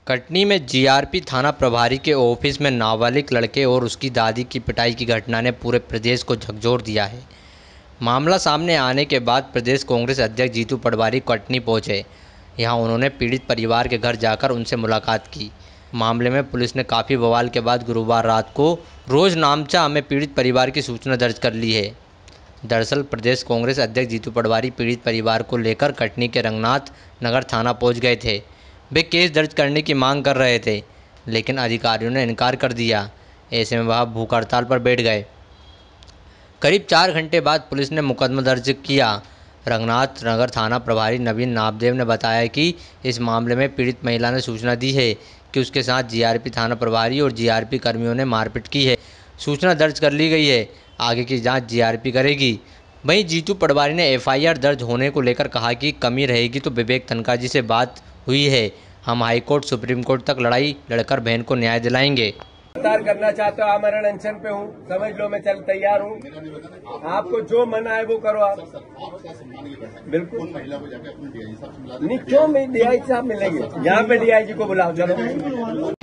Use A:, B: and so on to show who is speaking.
A: कटनी में जीआरपी थाना प्रभारी के ऑफिस में नाबालिग लड़के और उसकी दादी की पिटाई की घटना ने पूरे प्रदेश को झकझोर दिया है। मामला सामने आने के बाद प्रदेश कांग्रेस अध्यक्ष जीतू पटवारी कटनी पहुंचे। यहां उन्होंने पीड़ित परिवार के घर जाकर उनसे मुलाकात की। मामले में पुलिस ने काफ़ी बवाल के बाद गुरुवार रात को रोज नामचा में पीड़ित परिवार की सूचना दर्ज कर ली है। दरअसल प्रदेश कांग्रेस अध्यक्ष जीतू पटवारी पीड़ित परिवार को लेकर कटनी के रंगनाथ नगर थाना पहुंच गए थे। वे केस दर्ज करने की मांग कर रहे थे, लेकिन अधिकारियों ने इनकार कर दिया। ऐसे में वह भूख हड़ताल पर बैठ गए। करीब 4 घंटे बाद पुलिस ने मुकदमा दर्ज किया। रंगनाथ नगर थाना प्रभारी नवीन नामदेव ने बताया कि इस मामले में पीड़ित महिला ने सूचना दी है कि उसके साथ जीआरपी थाना प्रभारी और जीआरपी कर्मियों ने मारपीट की है। सूचना दर्ज कर ली गई है, आगे की जांच जीआरपी करेगी। वहीं जीतू पटवारी ने एफआईआर दर्ज होने को लेकर कहा कि कमी रहेगी तो विवेक तनखा जी से बात हुई है। हम हाईकोर्ट सुप्रीम कोर्ट तक लड़ाई लड़कर बहन को न्याय दिलाएंगे।
B: गिरफ्तार करना चाहते हो, आमरण अनशन पे हूँ, समझ लो, मैं चल तैयार हूँ। आपको जो मन आए वो करो आप। बिल्कुल नहीं, क्यों डीआई साहब मिलेंगे? यहाँ पे डीआईजी को बुलाओ, चलो।